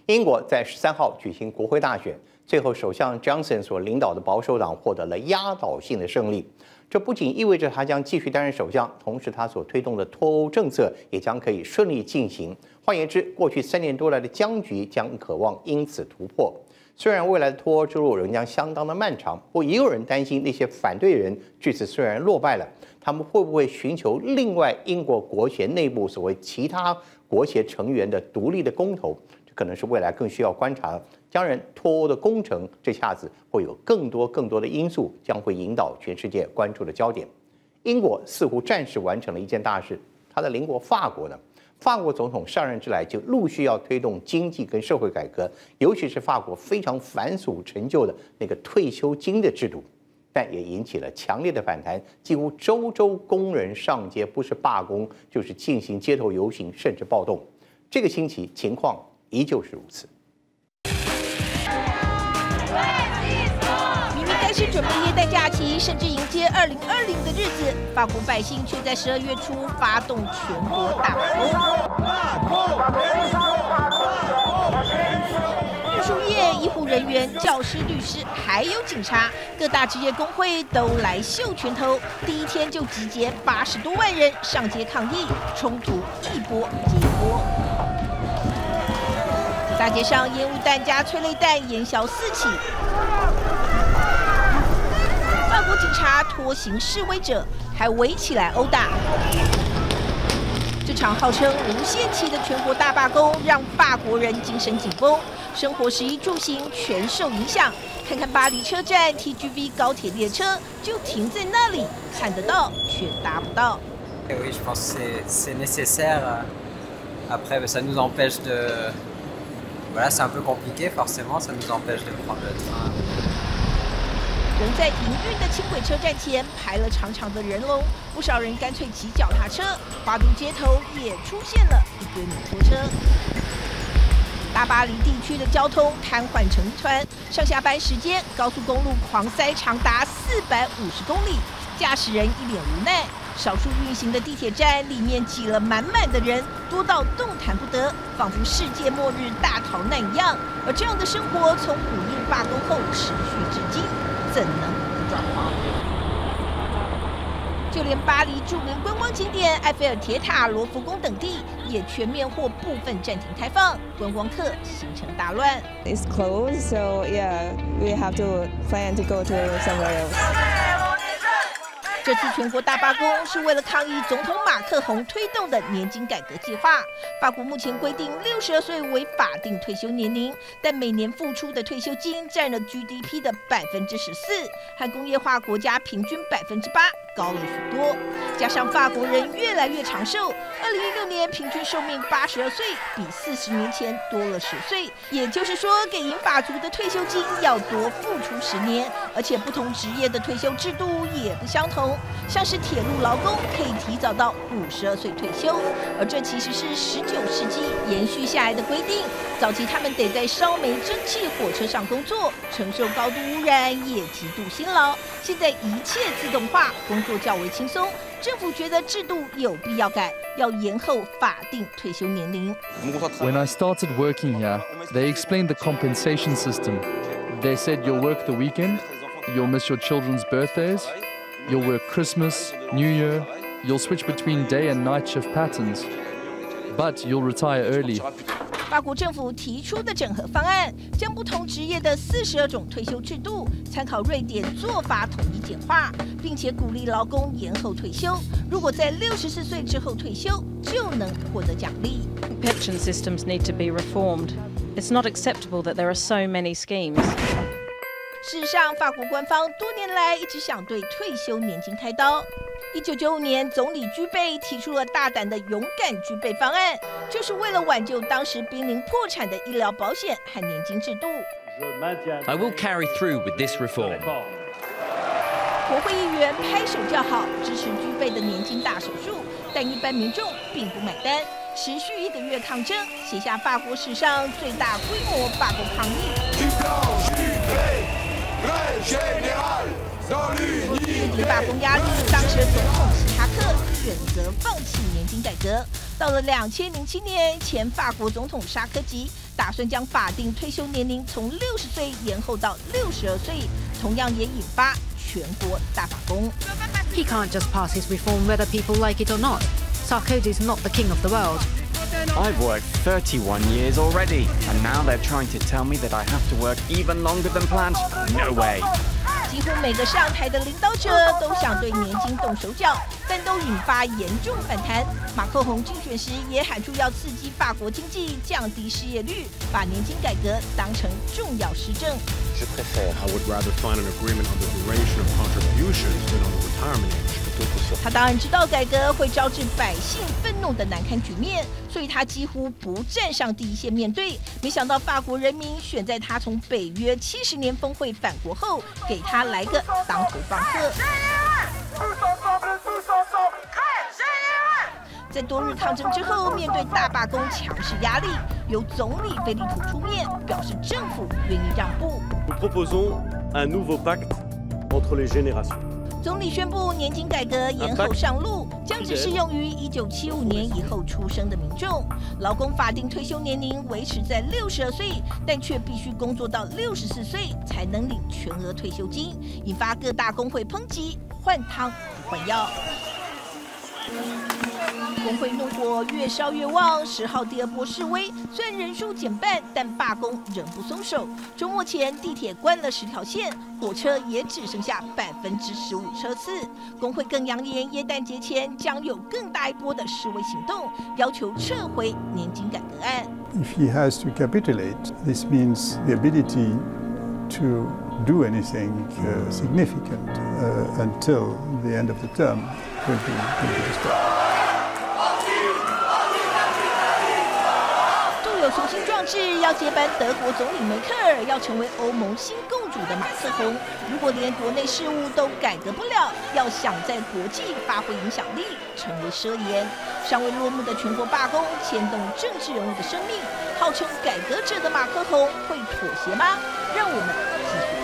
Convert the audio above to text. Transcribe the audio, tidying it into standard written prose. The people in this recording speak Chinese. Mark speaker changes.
Speaker 1: 英国在13号举行国会大选，最后首相 Johnson 所领导的保守党获得了压倒性的胜利。这不仅意味着他将继续担任首相，同时他所推动的脱欧政策也将可以顺利进行。换言之，过去3年多来的僵局将渴望因此突破。虽然未来的脱欧之路仍将相当的漫长，不过也有人担心那些反对人这次虽然落败了，他们会不会寻求另外英国国协内部所谓其他国协成员的独立的公投？这可能是未来更需要观察的。当然，脱欧的工程这下子会有更多的因素，将会引导全世界关注的焦点。英国似乎暂时完成了一件大事，他的邻国法国呢？法国总统上任之来就陆续要推动经济跟社会改革，尤其是法国非常繁琐陈旧的那个退休金的制度，但也引起了强烈的反弹，几乎周工人上街，不是罢工就是进行街头游行，甚至暴动。这个星期情况依旧是如此。
Speaker 2: 开始准备耶诞假期，甚至迎接2020的日子，法国百姓却在12月初发动全国大罢工。运输业、医护人员、教师、律师，还有警察，各大职业工会都来秀拳头。第一天就集结80多万人上街抗议，冲突一波接一波。大街上烟雾弹加催泪弹，烟硝四起。法国警察拖行示威者，还围起来殴打。这场号称无限期的全国大罢工，让法国人精神紧绷，生活食衣住行全受影响。看看巴黎车站 TGV 高铁列车就停在那里，看得到却搭不到。
Speaker 3: Oui, je pense que c'est nécessaire. Après, ça nous empêche de. Voilà, c'est un peu compliqué, forcément, ça nous empêche de prendre le train.
Speaker 2: 人在营运的轻轨车站前排了长长的人龙，不少人干脆骑脚踏车。华都街头也出现了一堆摩托车。大巴黎地区的交通瘫痪成一团，上下班时间高速公路狂塞长达450公里，驾驶人一脸无奈。少数运行的地铁站里面挤了满满的人，多到动弹不得，仿佛世界末日大逃难一样。而这样的生活从5日罢工后持续至今。怎能不抓狂？就连巴黎著名观光景点埃菲尔铁塔、罗浮宫等地也全面或部分暂停开放，观光客行程大乱。
Speaker 4: It's closed, so yeah, we have to plan to go to somewhere else.
Speaker 2: 这次全国大罢工是为了抗议总统马克宏推动的年金改革计划。法国目前规定62岁为法定退休年龄，但每年付出的退休金占了 GDP 的14%，和工业化国家平均8%高了许多。加上法国人越来越长寿，2016年平均寿命82岁，比40年前多了10岁。也就是说，给银发族的退休金要多付出10年，而且不同职业的退休制度也不相同。像是铁路劳工可以提早到52岁退休，而这其实是19世纪延续下来的规定。早期他们得在烧煤蒸汽火车上工作，承受高度污染，也极度辛劳。现在一切自动化，工作较为轻松。政府觉得制度有必要改，要延后法定退休年龄。
Speaker 5: When I started working here, they explained the compensation system. They said you'll work the weekend, you'll miss your children's birthdays, you'll work Christmas, New Year, you'll switch between day and night shift patterns, but you'll retire early.
Speaker 2: 法国政府提出的整合方案，将不同职业的42种退休制度参考瑞典做法统一简化，并且鼓励劳工延后退休。如果在64岁之后退休，就能获得奖励。
Speaker 6: Pension systems need to be reformed. It's not acceptable that there are so many schemes.
Speaker 2: 事实上，法国官方多年来一直想对退休年金开刀。1995年，总理居贝提出了大胆的勇敢居贝方案，就是为了挽救当时濒临破产的医疗保险和年金制度。
Speaker 7: I will carry through with this reform.
Speaker 2: 国会议员拍手叫好，支持居贝的年金大手术，但一般民众并不买单。持续1个月抗争，写下法国史上最大规模罢工抗议。面对罢工压力，当时的总统希哈克选择放弃年金改革。 到了2007年，前法国总统沙科吉打算将法定退休年龄从60岁延后到62岁，同样也引发全国大罢工。
Speaker 8: He can't just pass his reform whether people like it or not. Sarkozy's not the king of the world.
Speaker 9: I've worked 31 years already, and now they're trying to tell me that I have to work even longer than planned? No way.
Speaker 2: 几乎每个上台的领导者都想对年金动手脚，但都引发严重反弹。马克宏竞选时也喊出要刺激法国经济、降低失业率，把年金改革当成重要施政。
Speaker 10: I would rather find an agreement on the duration of contributions than on the retirement age.
Speaker 2: 他当然知道改革会招致百姓愤怒的难堪局面，所以他几乎不站上第一线面对。没想到法国人民选在他从北约70年峰会返国后，给他来个当头棒喝。在多日抗争之后，面对大罢工强势压力，由总理菲利普出面表示政府愿意让步。
Speaker 11: Nous proposons un nouveau pacte entre les générations.
Speaker 2: 总理宣布年金改革延后上路，将只适用于1975年以后出生的民众。劳工法定退休年龄维持在62岁，但却必须工作到64岁才能领全额退休金，引发各大工会抨击换汤不换药。工会怒火越烧越旺，10号第2波示威，虽然人数减半，但罢工仍不松手。周末前，地铁关了10条线，火车也只剩下15%车次。工会更扬言，耶诞节前将有更大一波的示威行动，要求撤回年金改革案。
Speaker 12: If he has to capitulate, this means the ability to do anything significant until the end of the term will be destroyed.
Speaker 2: 有雄心壮志要接班德国总理梅克尔，要成为欧盟新共主的马克宏，如果连国内事务都改革不了，要想在国际发挥影响力，成为奢言。尚未落幕的全国罢工牵动政治人物的生命，号称改革者的马克宏会妥协吗？让我们继续。